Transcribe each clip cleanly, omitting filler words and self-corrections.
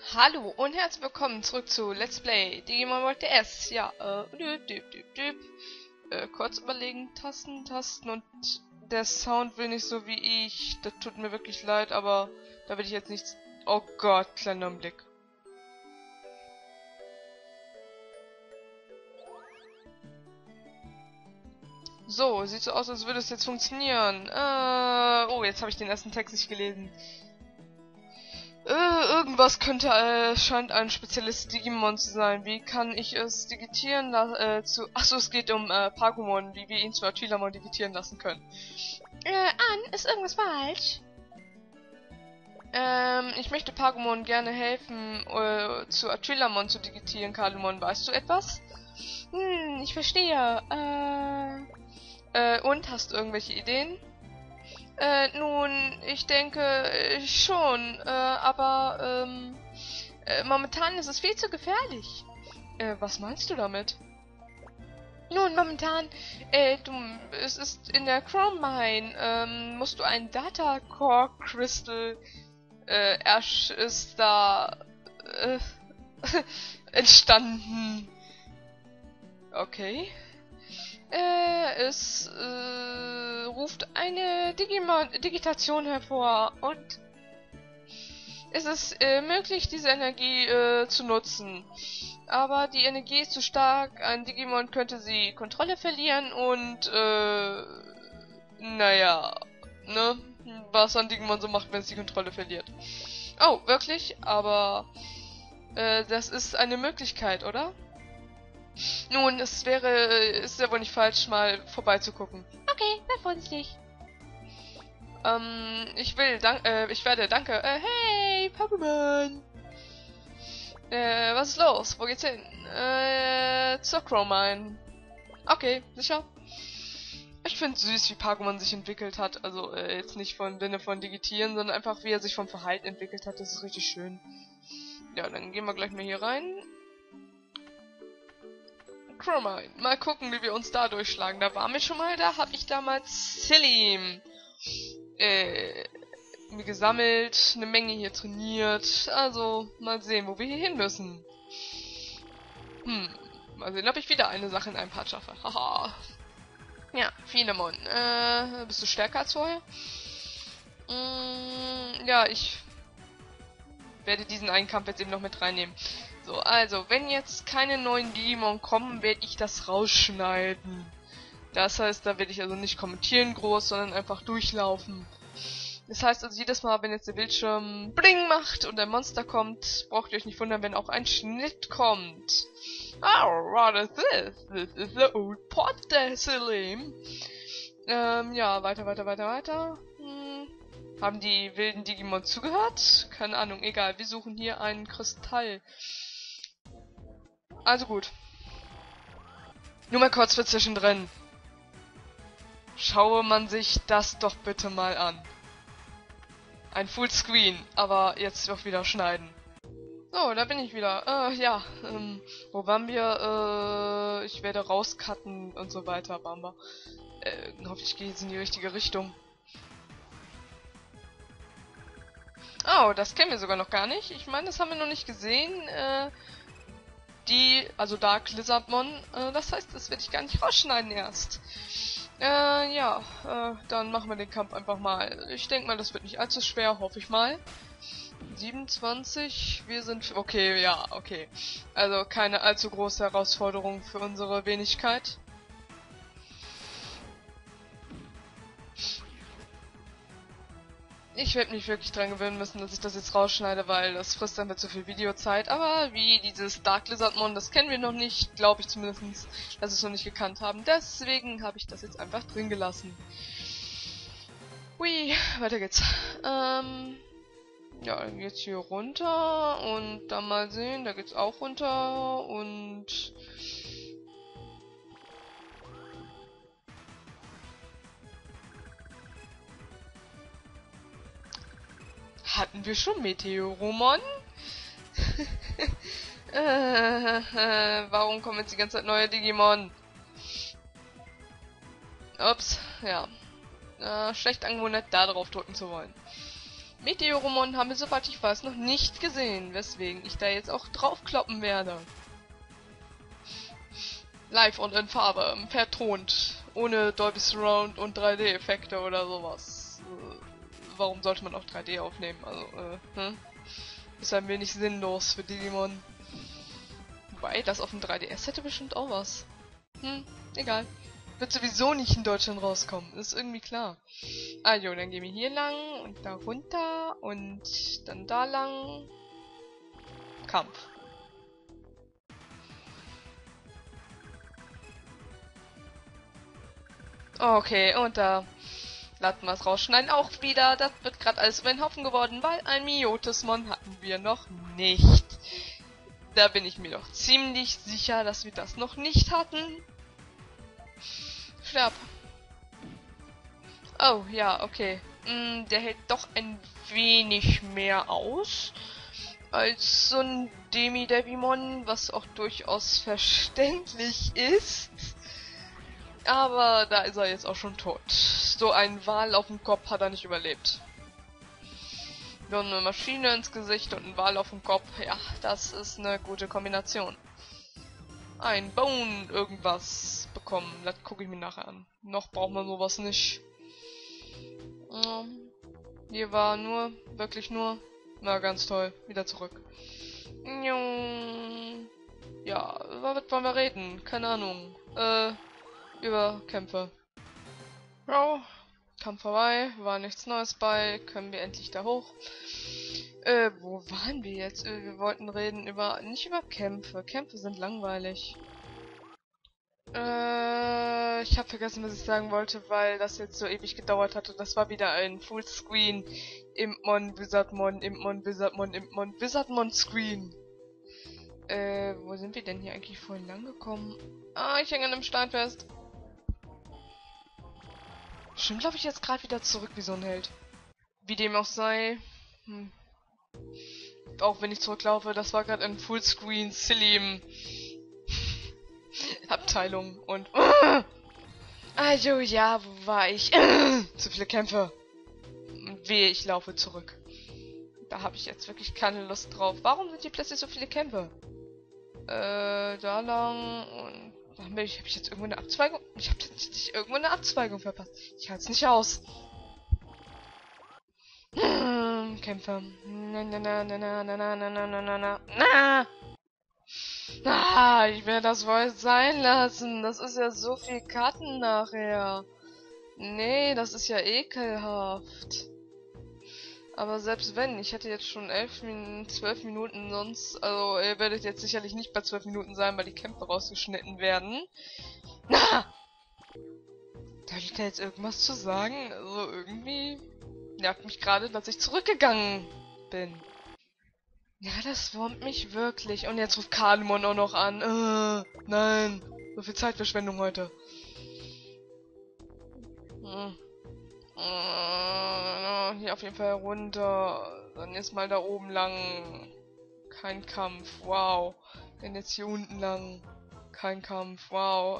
Hallo und herzlich willkommen zurück zu Let's Play Digimon World DS. Ja, kurz überlegen, Tasten und der Sound will nicht so wie ich. Das tut mir wirklich leid, aber da will ich jetzt nichts... Oh Gott, kleiner Blick. So, sieht so aus, als würde es jetzt funktionieren. Oh, jetzt habe ich den ersten Text nicht gelesen. Irgendwas könnte, scheint ein spezielles Digimon zu sein. Wie kann ich es digitieren Achso, es geht um, Pagumon, wie wir ihn zu Atwilamon digitieren lassen können. Ist irgendwas falsch? Ich möchte Pagumon gerne helfen, zu Atwilamon zu digitieren, Kademon. Weißt du etwas? Ich verstehe. Und? Hast du irgendwelche Ideen? Nun, ich denke schon, aber momentan ist es viel zu gefährlich. Was meinst du damit? Nun, momentan, es ist in der Chrome Mine, musst du ein Data Core Crystal, ist da, entstanden. Okay. Es ruft eine Digitation hervor und es ist möglich, diese Energie zu nutzen. Aber die Energie ist zu stark, ein Digimon könnte sie Kontrolle verlieren und naja, ne? Was ein Digimon so macht, wenn es die Kontrolle verliert. Oh, wirklich? Aber das ist eine Möglichkeit, oder? Nun, ist ja wohl nicht falsch, mal vorbeizugucken. Okay, sei vorsichtig. Ich werde, danke. Hey, Pokémon! Was ist los? Wo geht's hin? Zur Chromine. Okay, sicher. Ich find's süß, wie Pagumon sich entwickelt hat. Also, jetzt nicht von Sinne von Digitieren, sondern einfach, wie er sich vom Verhalten entwickelt hat. Das ist richtig schön. Ja, dann gehen wir gleich mal hier rein. Chromine. Mal gucken, wie wir uns da durchschlagen. Da waren wir schon mal, da habe ich damals Selim mir gesammelt, eine Menge hier trainiert. Also, mal sehen, wo wir hier hin müssen. Mal sehen, ob ich wieder eine Sache in einem Part schaffe. Haha. Ja, Finemon. Bist du stärker als vorher? Ja, ich werde diesen einen Kampf jetzt eben noch mit reinnehmen. So, also, wenn jetzt keine neuen Digimon kommen, werde ich das rausschneiden. Das heißt, da werde ich also nicht kommentieren groß, sondern einfach durchlaufen. Das heißt also, jedes Mal, wenn jetzt der Bildschirm Bling macht und ein Monster kommt, braucht ihr euch nicht wundern, wenn auch ein Schnitt kommt. Oh, what is this? This is the old pot there, Selim. Ja, weiter. Haben die wilden Digimon zugehört? Keine Ahnung, egal. Wir suchen hier einen Kristall. Also gut. Nur mal kurz für zwischendrin. Schaue man sich das doch bitte mal an. Ein Fullscreen, aber jetzt doch wieder schneiden. So, da bin ich wieder. Ja, wo waren wir? Ich werde rauscutten und so weiter, Bamba. Hoffentlich geht es in die richtige Richtung. Oh, das kennen wir sogar noch gar nicht. Ich meine, das haben wir noch nicht gesehen. Also Dark Lizardmon, das heißt, das werde ich gar nicht rausschneiden erst. Ja, dann machen wir den Kampf einfach mal. Ich denke mal, das wird nicht allzu schwer, hoffe ich mal. 27, wir sind... Okay, ja, okay. Also keine allzu große Herausforderung für unsere Wenigkeit. Ich werde mich wirklich dran gewöhnen müssen, dass ich das jetzt rausschneide, weil das frisst dann zu viel Videozeit. Aber wie dieses Dark Lizardmon, das kennen wir noch nicht, glaube ich zumindest, dass wir es noch nicht gekannt haben. Deswegen habe ich das jetzt einfach drin gelassen. Hui, weiter geht's. Ja, dann geht's hier runter und dann mal sehen, da geht's auch runter und... Hatten wir schon Meteoromon? Warum kommen jetzt die ganze Zeit neue Digimon? Ups, ja. Schlecht Angewohnheit, da drauf drücken zu wollen. Meteoromon haben wir, soweit ich weiß, noch nicht gesehen, weswegen ich da jetzt auch draufkloppen werde. Live und in Farbe, vertont, ohne Dolby Surround und 3D-Effekte oder sowas. Warum sollte man auch 3D aufnehmen? Also, ist ein wenig sinnlos für Digimon. Wobei, das auf dem 3DS hätte bestimmt auch was. Egal. Wird sowieso nicht in Deutschland rauskommen, ist irgendwie klar. Also, dann gehen wir hier lang und da runter und dann da lang. Kampf. Okay, und da lassen wir es rausschneiden. Auch wieder, das wird gerade alles über den Haufen geworden, weil ein Myotismon hatten wir noch nicht. Da bin ich mir doch ziemlich sicher, dass wir das noch nicht hatten. Schlapp. Oh, ja, okay. Der hält doch ein wenig mehr aus als so ein Demi-Devimon, was auch durchaus verständlich ist. Aber da ist er jetzt auch schon tot. So ein Wal auf dem Kopf hat er nicht überlebt. Wir haben eine Maschine ins Gesicht und ein Wal auf dem Kopf. Ja, das ist eine gute Kombination. Ein Bone irgendwas bekommen. Das gucke ich mir nachher an. Noch braucht man sowas nicht. Hier war nur, wirklich nur. Na, ganz toll. Wieder zurück. Ja, was wollen wir reden? Keine Ahnung. Über Kämpfe. Ja, Kampf vorbei, war nichts Neues bei, können wir endlich da hoch. Wo waren wir jetzt? Wir wollten reden über, nicht über Kämpfe. Kämpfe sind langweilig. Ich habe vergessen, was ich sagen wollte, weil das jetzt so ewig gedauert hatte. Das war wieder ein Fullscreen Impmon, Wizardmon, Impmon, Wizardmon, Impmon, Wizardmon Screen. Wo sind wir denn hier eigentlich vorhin lang gekommen? Ah, ich hänge an einem Stein fest. Stimmt, glaube ich, jetzt gerade wieder zurück wie so ein Held. Wie dem auch sei. Auch wenn ich zurücklaufe, das war gerade ein Fullscreen Silly Abteilung und also ja, wo war ich? Zu viele Kämpfe. Wehe, ich laufe zurück. Da habe ich jetzt wirklich keine Lust drauf. Warum sind hier plötzlich so viele Kämpfe? Da lang und habe ich jetzt irgendwo eine Abzweigung? Ich habe jetzt irgendwo eine Abzweigung verpasst. Ich halte es nicht aus. Kämpfe. Na, na, na, na, na, na, na, na, na, na, na, na. Ah, ich werde das wohl sein lassen. Das ist ja so viel Karten nachher. Nee, das ist ja ekelhaft. Aber selbst wenn, ich hätte jetzt schon 12 Minuten sonst, also ihr werdet jetzt sicherlich nicht bei 12 Minuten sein, weil die Kämpfe rausgeschnitten werden. Na! Darf ich da jetzt irgendwas zu sagen? Also irgendwie nervt mich gerade, dass ich zurückgegangen bin. Ja, das wurmt mich wirklich. Und jetzt ruft Kalmon auch noch an. Nein. So viel Zeitverschwendung heute. Hier auf jeden Fall runter. Dann jetzt mal da oben lang. Kein Kampf. Wow. Dann jetzt hier unten lang. Kein Kampf. Wow.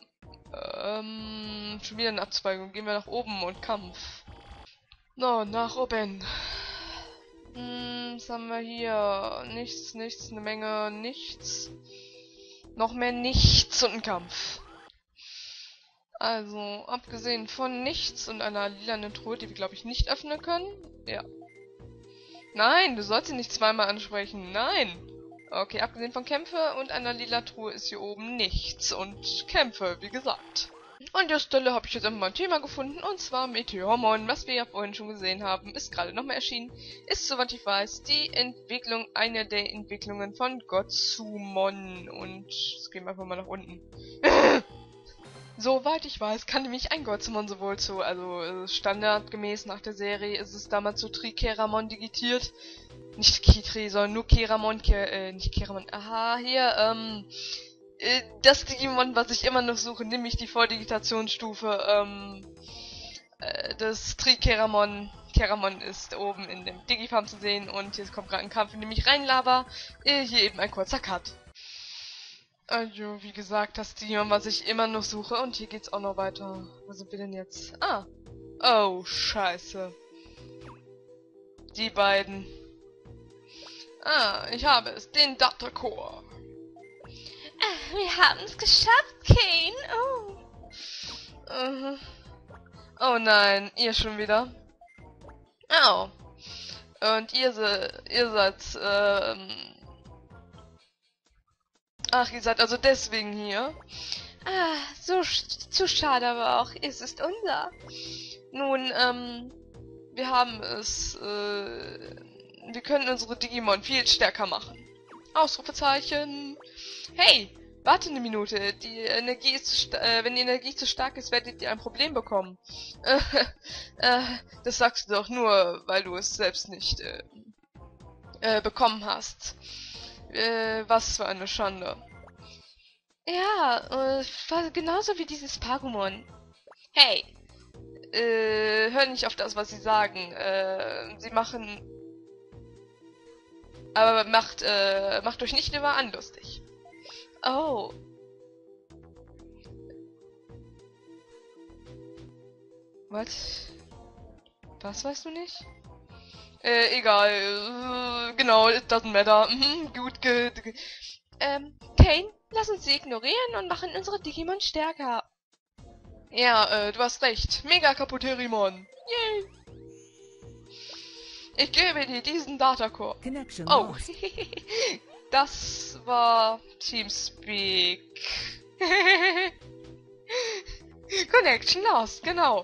Schon wieder eine Abzweigung. Gehen wir nach oben und Kampf. No, nach oben. Was haben wir hier? Nichts, nichts, eine Menge, nichts. Noch mehr nichts und ein Kampf. Also, abgesehen von nichts und einer lilanen Truhe, die wir, glaube ich, nicht öffnen können. Ja. Nein, du sollst sie nicht zweimal ansprechen. Nein. Okay, abgesehen von Kämpfe und einer lila Truhe ist hier oben nichts. Und Kämpfe, wie gesagt. An der Stelle habe ich jetzt einfach mal ein Thema gefunden, und zwar Meteoromon, was wir ja vorhin schon gesehen haben, ist gerade nochmal erschienen, ist, soweit ich weiß, die Entwicklung, eine der Entwicklungen von Gotsumon, und jetzt gehen wir einfach mal nach unten. Soweit ich weiß, kann nämlich ein Gotsumon sowohl zu, also standardgemäß nach der Serie ist es damals zu Trikeramon digitiert, nicht Kitri, sondern nur Keramon, nicht Keramon, aha, hier, das Digimon, was ich immer noch suche, nämlich die Vordigitationsstufe, das Trikeramon. Keramon ist oben in dem Digifarm zu sehen, und hier kommt gerade ein Kampf, in dem ich reinlaber. Hier eben ein kurzer Cut. Also, wie gesagt, das Digimon, was ich immer noch suche, und hier geht's auch noch weiter. Wo sind wir denn jetzt? Ah! Oh, scheiße. Die beiden. Ah, ich habe es. Den Data Core. Wir haben es geschafft, Kane. Oh. Oh nein, ihr schon wieder. Oh. Und ihr seid, ach, ihr seid also deswegen hier. Zu schade, aber auch, es ist unser. Nun, wir haben es, wir können unsere Digimon viel stärker machen. Ausrufezeichen. Hey, warte eine Minute. Die Energie ist wenn die Energie zu stark ist, werdet ihr ein Problem bekommen. Das sagst du doch nur, weil du es selbst nicht bekommen hast. Was für eine Schande. Ja, genauso wie dieses Pagumon. Hey, hör nicht auf das, was sie sagen. Sie machen... Aber macht euch nicht über an lustig. Oh. Was weißt du nicht? Egal. Genau, it doesn't matter. Gut, Kane, lass uns sie ignorieren und machen unsere Digimon stärker. ja, du hast recht. Mega Kaputerimon. Yay. Ich gebe dir diesen Datacore. Oh, das war Teamspeak. Connection lost, genau.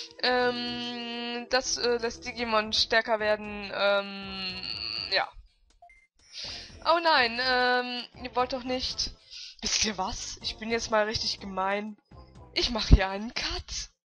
Das lässt Digimon stärker werden, ja. Oh nein, ihr wollt doch nicht... Wisst ihr was? Ich bin jetzt mal richtig gemein. Ich mache hier einen Cut.